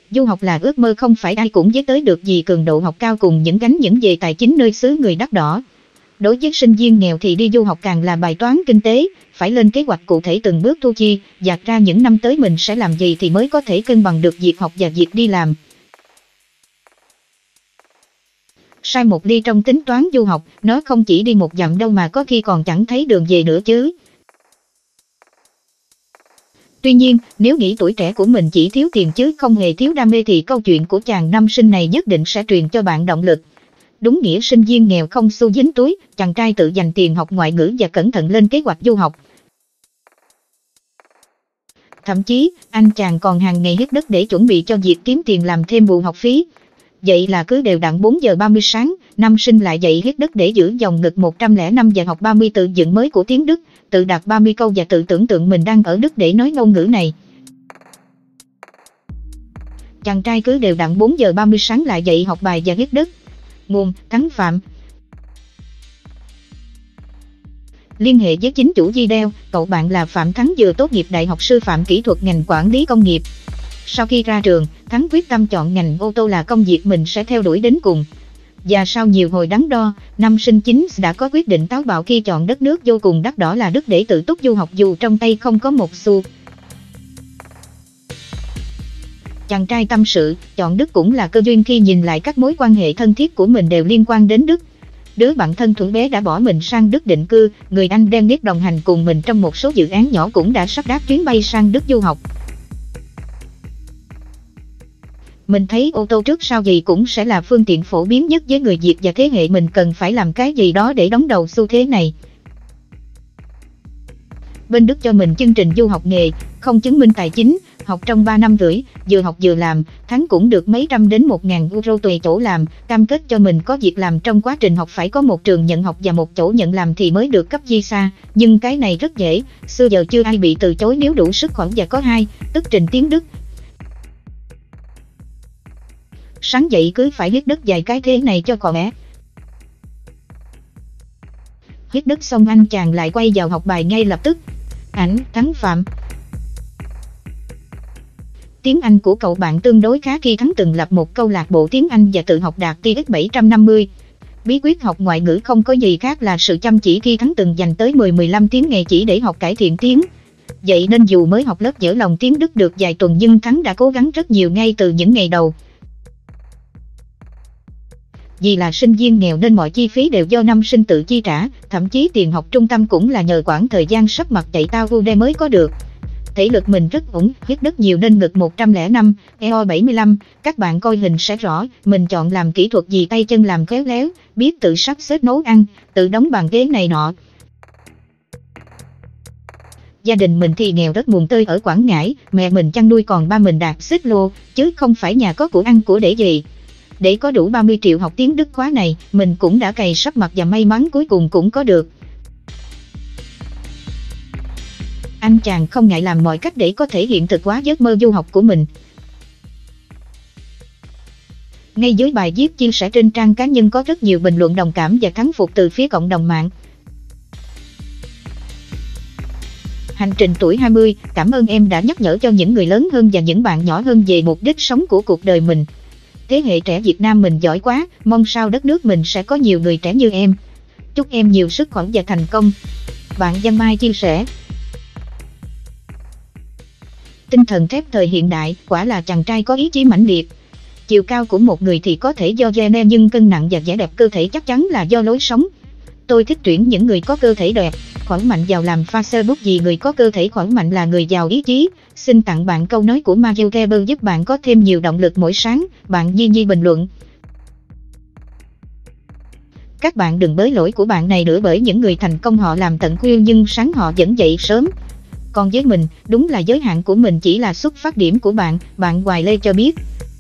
Du học là ước mơ không phải ai cũng với tới được vì cường độ học cao cùng những gánh những về tài chính nơi xứ người đắt đỏ. Đối với sinh viên nghèo thì đi du học càng là bài toán kinh tế, phải lên kế hoạch cụ thể từng bước thu chi, dạt ra những năm tới mình sẽ làm gì thì mới có thể cân bằng được việc học và việc đi làm. Sai một ly trong tính toán du học, nó không chỉ đi một dặm đâu mà có khi còn chẳng thấy đường về nữa chứ. Tuy nhiên, nếu nghĩ tuổi trẻ của mình chỉ thiếu tiền chứ không hề thiếu đam mê thì câu chuyện của chàng nam sinh này nhất định sẽ truyền cho bạn động lực. Đúng nghĩa sinh viên nghèo không xu dính túi, chàng trai tự dành tiền học ngoại ngữ và cẩn thận lên kế hoạch du học. Thậm chí, anh chàng còn hàng ngày hít đất để chuẩn bị cho việc kiếm tiền làm thêm bù học phí. Vậy là cứ đều đặn 4 giờ 30 sáng, nam sinh lại dậy hít đất để giữ dòng ngực 105 và học 30 từ dựng mới của tiếng Đức, tự đọc 30 câu và tự tưởng tượng mình đang ở Đức để nói ngôn ngữ này. Chàng trai cứ đều đặn 4 giờ 30 sáng lại dậy học bài và hít đất. Nguồn: Thắng Phạm. Liên hệ với chính chủ video, cậu bạn là Phạm Thắng vừa tốt nghiệp Đại học Sư phạm Kỹ thuật ngành Quản lý Công nghiệp. Sau khi ra trường, Thắng quyết tâm chọn ngành ô tô là công việc mình sẽ theo đuổi đến cùng. Và sau nhiều hồi đắn đo, năm sinh 9 đã có quyết định táo bạo khi chọn đất nước vô cùng đắt đỏ là Đức để tự túc du học dù trong tay không có một xu. Chàng trai tâm sự, chọn Đức cũng là cơ duyên khi nhìn lại các mối quan hệ thân thiết của mình đều liên quan đến Đức. Đứa bạn thân thuở bé đã bỏ mình sang Đức định cư, người anh Dennis đồng hành cùng mình trong một số dự án nhỏ cũng đã sắp đáp chuyến bay sang Đức du học. Mình thấy ô tô trước sau gì cũng sẽ là phương tiện phổ biến nhất với người Việt và thế hệ mình cần phải làm cái gì đó để đón đầu xu thế này. Bên Đức cho mình chương trình du học nghề, không chứng minh tài chính, học trong 3 năm rưỡi, vừa học vừa làm, tháng cũng được mấy trăm đến 1.000 euro tùy chỗ làm, cam kết cho mình có việc làm trong quá trình học phải có một trường nhận học và một chỗ nhận làm thì mới được cấp visa, nhưng cái này rất dễ, xưa giờ chưa ai bị từ chối nếu đủ sức khỏe và có tức trình tiếng Đức. Sáng dậy cứ phải hít đất vài cái thế này cho khỏe. Hít đất xong anh chàng lại quay vào học bài ngay lập tức. Ảnh: Thắng Phạm. Tiếng Anh của cậu bạn tương đối khá khi Thắng từng lập một câu lạc bộ tiếng Anh và tự học đạt TS 750. Bí quyết học ngoại ngữ không có gì khác là sự chăm chỉ khi Thắng từng dành tới 10-15 tiếng ngày chỉ để học cải thiện tiếng. Vậy nên dù mới học lớp dở lòng tiếng Đức được vài tuần nhưng Thắng đã cố gắng rất nhiều ngay từ những ngày đầu. Vì là sinh viên nghèo nên mọi chi phí đều do năm sinh tự chi trả, thậm chí tiền học trung tâm cũng là nhờ quãng thời gian sắp mặt chạy tao vu đe mới có được. Thể lực mình rất ổn, hít đất nhiều nên ngực 105, eo 75, các bạn coi hình sẽ rõ, mình chọn làm kỹ thuật vì tay chân làm khéo léo, biết tự sắp xếp nấu ăn, tự đóng bàn ghế này nọ. Gia đình mình thì nghèo rất mùng tơi ở Quảng Ngãi, mẹ mình chăn nuôi còn ba mình đạp xích lô, chứ không phải nhà có của ăn của để gì. Để có đủ 30 triệu học tiếng Đức khóa này, mình cũng đã cày sắp mặt và may mắn cuối cùng cũng có được. Anh chàng không ngại làm mọi cách để có thể hiện thực hóa giấc mơ du học của mình. Ngay dưới bài viết chia sẻ trên trang cá nhân có rất nhiều bình luận đồng cảm và thán phục từ phía cộng đồng mạng. Hành trình tuổi 20, cảm ơn em đã nhắc nhở cho những người lớn hơn và những bạn nhỏ hơn về mục đích sống của cuộc đời mình. Thế hệ trẻ Việt Nam mình giỏi quá, mong sao đất nước mình sẽ có nhiều người trẻ như em. Chúc em nhiều sức khỏe và thành công. Bạn Giang Mai chia sẻ. Tinh thần thép thời hiện đại, quả là chàng trai có ý chí mãnh liệt. Chiều cao của một người thì có thể do gene nhưng cân nặng và vẻ đẹp cơ thể chắc chắn là do lối sống. Tôi thích tuyển những người có cơ thể đẹp, khỏe mạnh vào làm Facebook vì người có cơ thể khỏe mạnh là người giàu ý chí. Xin tặng bạn câu nói của Michael Gerber giúp bạn có thêm nhiều động lực mỗi sáng, bạn Nhi Nhi bình luận. Các bạn đừng bới lỗi của bạn này nữa bởi những người thành công họ làm tận khuya nhưng sáng họ vẫn dậy sớm. Còn với mình, đúng là giới hạn của mình chỉ là xuất phát điểm của bạn, bạn Hoài Lê cho biết.